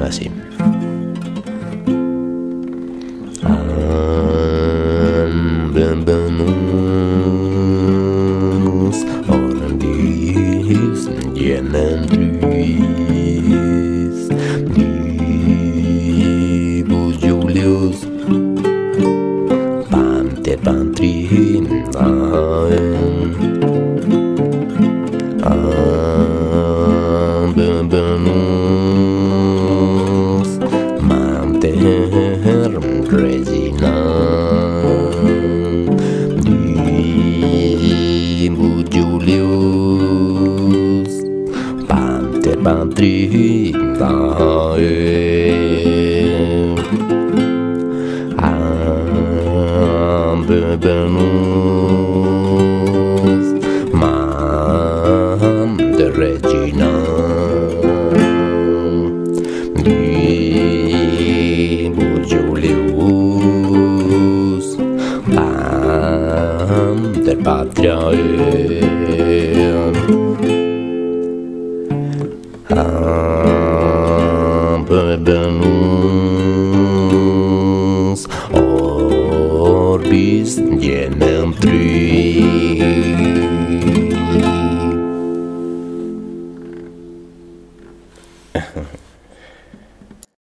así. Orantis, Genetrix, Divus Julius, Pante Pantrin, Mater Regina, Divus Julius, Pater Patrinae, Bebenus, Mater Regina, Divus Julius, Pater Patriae, Bebenus Orbis Genetrix